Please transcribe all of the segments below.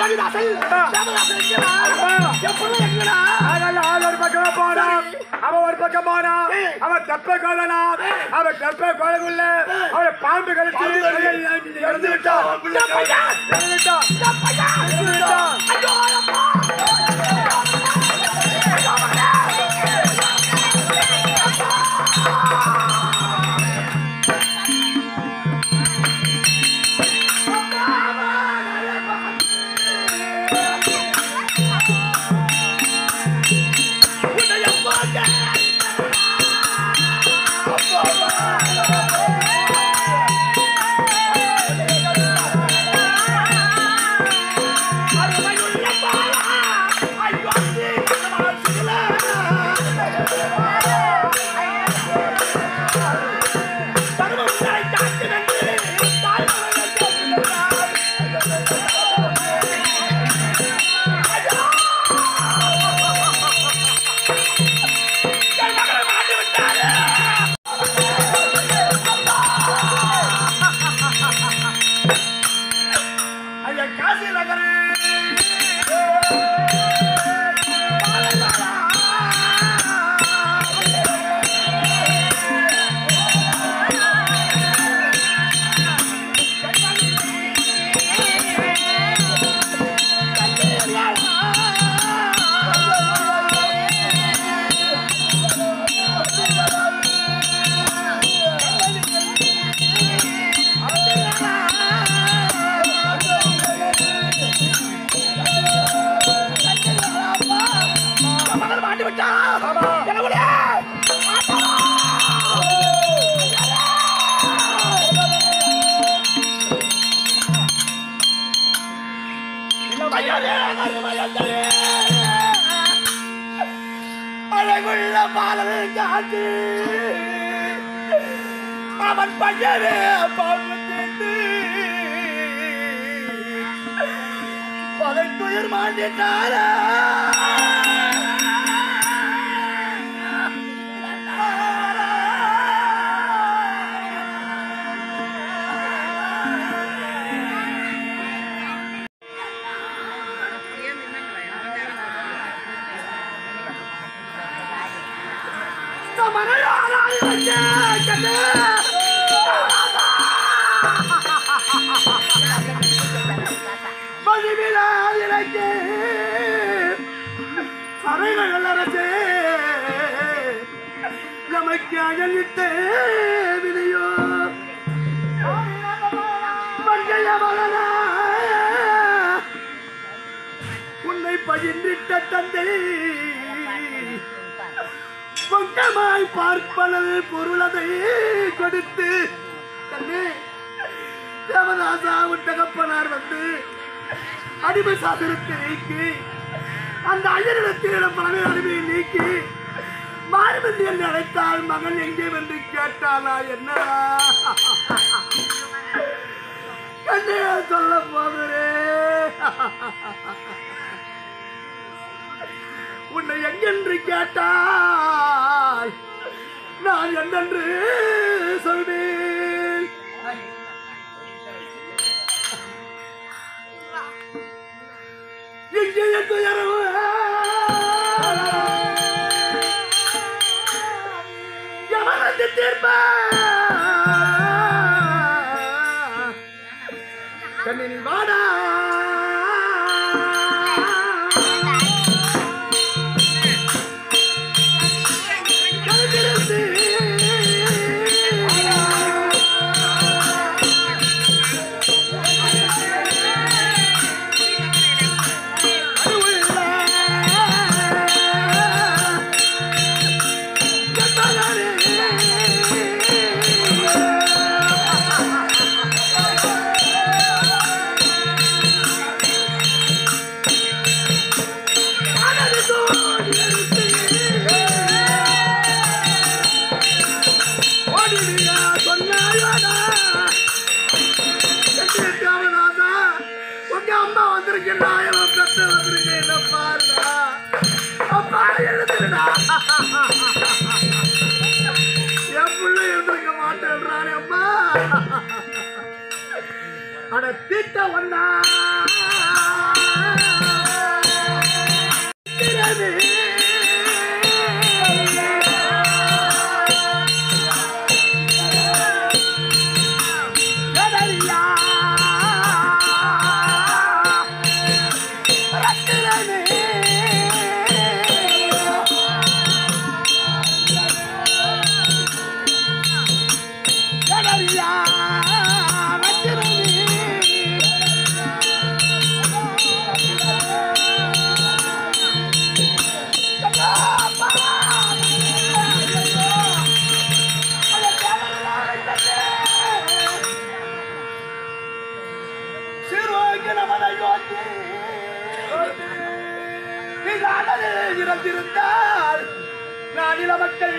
ஒரு பக்கம் போனான் அவன் ஒரு பக்கம் போனான் அவன் தப்ப கோலனா அவன் தப்ப கோலகுள்ள அவனை பாம்பு கழிச்சு இறந்து விட்டான் அழகுள்ள பாலனை காட்டி அவன் பையனே பாழ்ந்து பல துயர் மாண்டிட்டார நமக்கு அழகிட்ட விதையோ உன்னை பகிர்ந்திட்ட தந்தை பக்கமாய் பார்ப்பனது பொருளதை கொடுத்து தந்தை தேவதாசா உட்டகப்பனார் வந்து அடிமை சாசனத்தை நீக்கி அந்த ஐயரிடத்திடம் பணமே அடிமையை நீக்கி மாறுபந்தி என்று அழைத்தால் மகன் எங்கே வந்து கேட்டானா என்ன கண்ணைய சொல்ல போகிறே உன்னை எங்கென்று கேட்டால் நான் என்னென்று சொல்வேன். இங்கே துயரவு எவரது தீர்ப்பா கண்ணினி வாடா திட்ட ஒன்னா இறந்திருந்தால் நாடில மக்கள்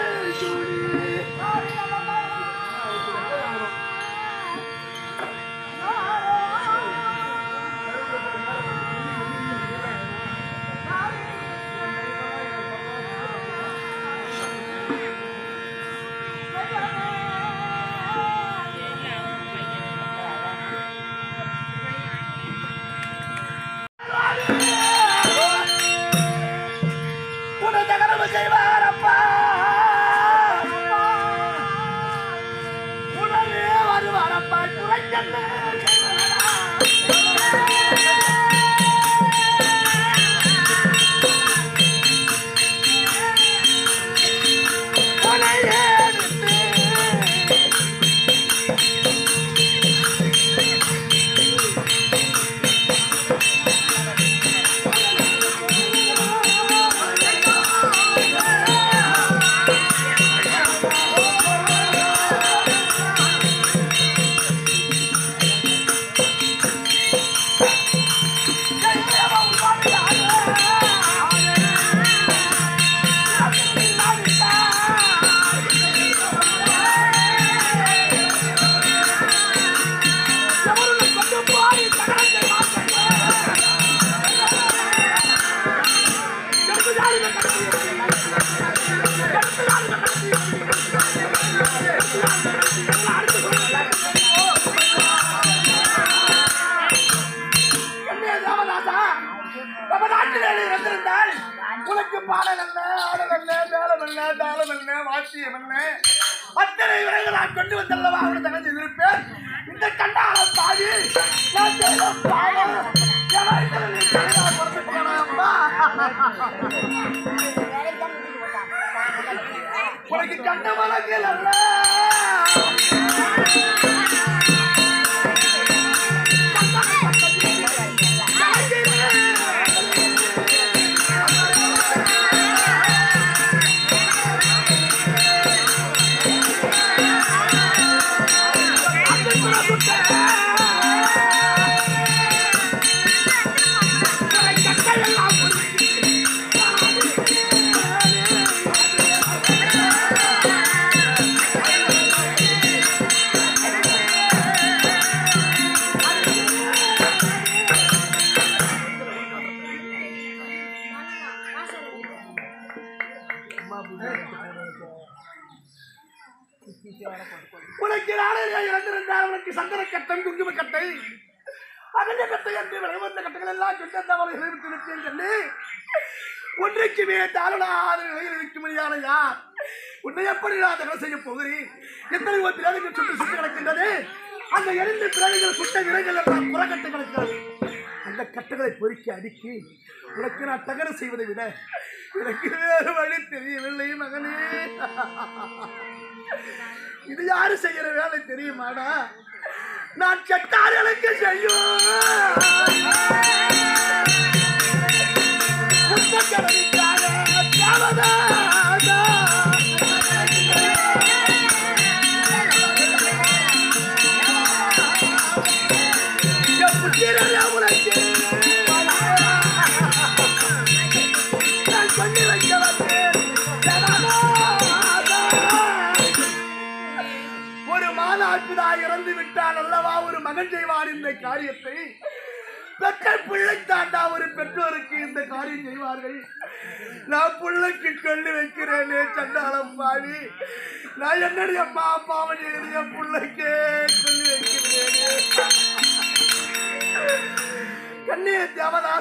செய்வாரப்பா உடனே வருவாரப்பா குறைக்கல்ல உனக்கு பாடல் என்ன ஆடல் என்ன மேலம் என்ன தாளம் என்ன வாத்தியம் என்ன அத்தனை விரைவில் நான் கொண்டு வந்தல்லவா அவனை தகவல் இருப்பேன் இந்த கண்டாள பாடி நான் செய்த பாடம் உனக்கு கண்ட வழங்கில் அல்ல உனக்கு நாளே இறந்திருந்தால் உனக்கு சந்தன கட்டம் குங்கும கட்டை அகண்ட கட்டை என்று விளைவந்த கட்டைகள் எல்லாம் சொந்தத்தவர்கள் சொல்லி ஒன்றைக்குமே தாழலாத நிலையில் இருக்கும்படியான யார் உன்னை எப்படி நான் தகவல் செய்ய போகிறேன் எத்தனை பிறகு சுட்டு சுட்டு கிடக்கின்றது அந்த எரிந்த பிறகுகள் சுட்ட விரைகள் எல்லாம் புறக்கட்டை கிடக்கிறது அந்த கட்டைகளை பொறுக்கி அடுக்கி உனக்கு நான் தகவல் செய்வதை விட எனக்கு வேறு வழி தெரியவில்லை மகனே இது யாரு செய்யற வேலை தெரியுமாடா நான் செட்டார்களுக்கு செய்யும் இறந்து விட்டால் அல்லவா ஒரு மகன் செய்வார் இந்த காரியத்தை பெற்ற பிள்ளை தாண்டா ஒரு பெற்றோருக்கு இந்த காரியம் செய்வார்கள் நான் பிள்ளைக்கு கொண்டு வைக்கிறேனே சண்டாளம் பாடி நான் என்னுடைய அம்மா அப்பாவன் எழுதிய பிள்ளைக்கே கொண்டு வைக்கிறேனே கண்ணிய தேவதா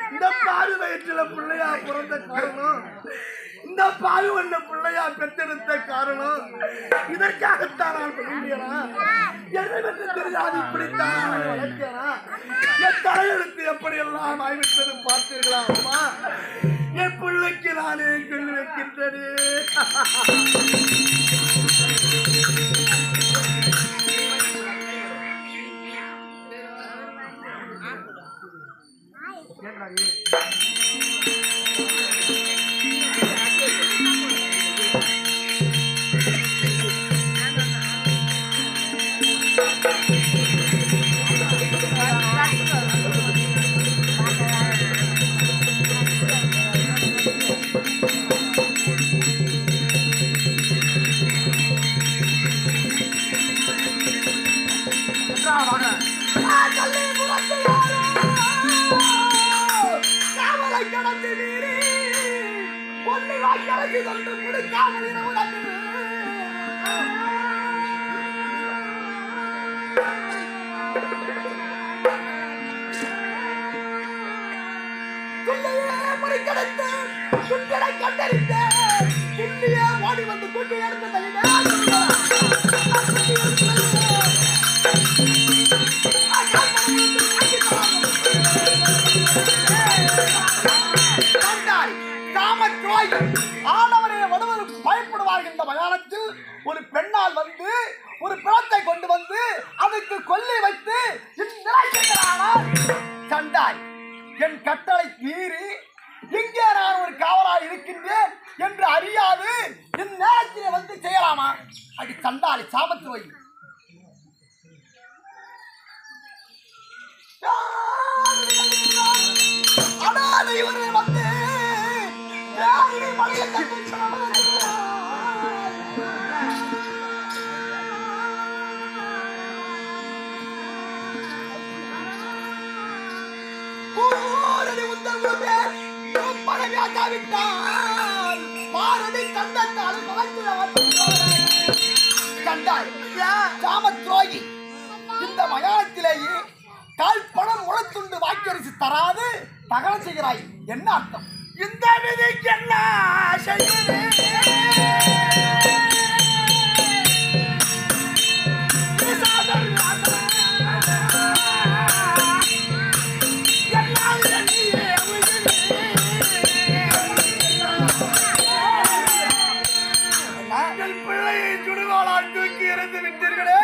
இந்த பாரு வயிற்றுல பிள்ளையா பிறந்த காரணம், இந்த பாரு வண்ண பிள்ளையா பெற்றெடுத்த காரணம், இதற்காகத்தான் நான் விரும்பியனா? என்னவென்று தெரியாது இப்படித்தான் நான் வளர்த்தேனா? என் தலையெழுத்து எப்படியெல்லாம் ஆய்விட்டது பார்த்தீர்களா அம்மா? என் பிள்ளைக்கு நானே கொண்டு வைக்கின்றனே. ஓடி வந்து கூட்டி எடுத்து ஆடவரை வடுவதற்கு பயப்படுவார்கள். இந்த மயானத்தில் ஒரு பெண்ணால் வந்து ஒரு பிணத்தை கொண்டு வந்து அதுக்கு கொல்லி வைத்து சண்டாய் என் கட்டளை மீறி இங்கே நான் ஒரு காவலாக இருக்கின்றேன் என்று அறியாது என் நேரத்தில் வந்து செய்யலாமா? அது சண்டாளி சாமத்துவை. அடாது இவரை வந்து சாமத்ரோகி இந்த மயானத்திலேயே கால் பணம் முளத்துண்டு வாக்கரிசி தராது தகவ செய்கிறாய். என்ன அர்த்தம்? இந்த விதிக்கு என்ன செய்வது? பிள்ளையை சுடுகாலால் தூக்கி இருந்து விட்டீர்களே,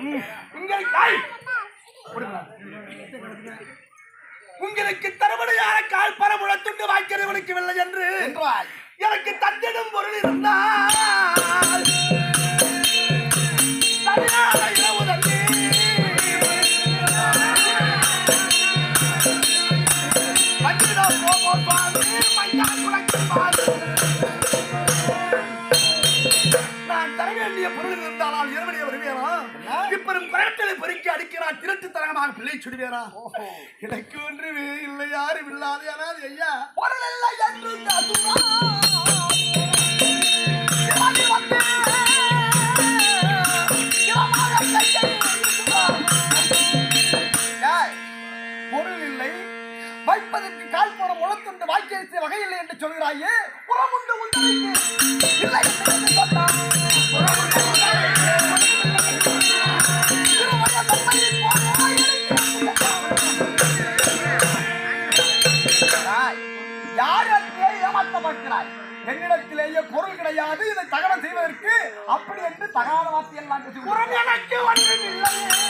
உங்களுக்கு தருமடையான கால் பரமுழத்துண்டு வாய்க்கிறவனுக்கு என்று எனக்கு தந்திடும் பொருள் இருந்தால் நான் தர வேண்டிய பொருள் இருந்தால் இரவடைய வருவேனா? இப்பெரும் கரட்டலை பொறுக்கி அடிக்கிறான் திருட்டு தரகமாக பிள்ளை சுடுவேனா? எனக்கு ஒன்றுமே இல்லை, யாரும் இல்லாத ஐயா பொருள் இல்லை என்று பொருள் இல்லை, வைப்பதற்கு கால் போன முளத்துண்டு வாய்க்கரிசி வகை இல்லை என்று சொல்கிறாயே. புறமுண்டு உண்டமைக்கு இல்லை என்று சொன்னான். யார் என்றே ஏமாற்ற பார்க்கிறாய்? என்னிடத்திலேயே பொருள் கிடையாது, இதை தகவல் செய்வதற்கு அப்படி என்று தகாத வார்த்தை எல்லாம் எனக்கு ஒன்றும் இல்லை.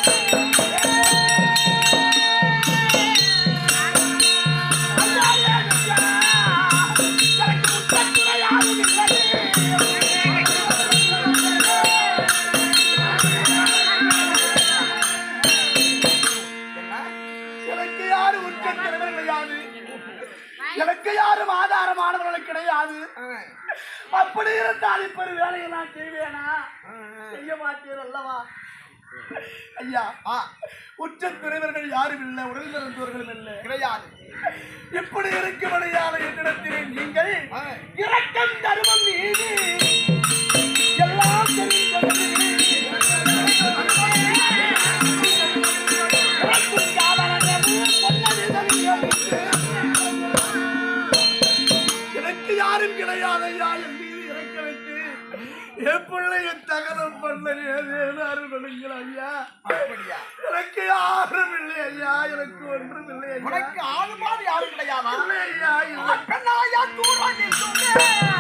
எனக்கு யாரும் ஆதாரமானவர்களுக்கு கிடையாது. அப்படி இருந்தால் இப்ப வேலையை நான் செய்வேனா? செய்ய மாட்டேன் அல்லவா ஐயா? உச்ச துறைவர்கள் யாரும் இல்லை, உடல் பிறந்தவர்களும் இல்லை, கிடையாது. இப்படி இருக்கும்படியான என்னிடத்திலே நீங்கள் இரக்கம் தருமம் நீதி எல்லாம் தெரிந்து அருள்கள் ஐயா. எனக்கு யாரும் இல்லை ஐயா, எனக்கு ஒன்றும் இல்லை ஐயா. உனக்கு ஆளுமாறு யாரும் கிடையாதா? இல்லை ஐயா, இல்லை. பெண்ணாயா தூரம் நிற்கும்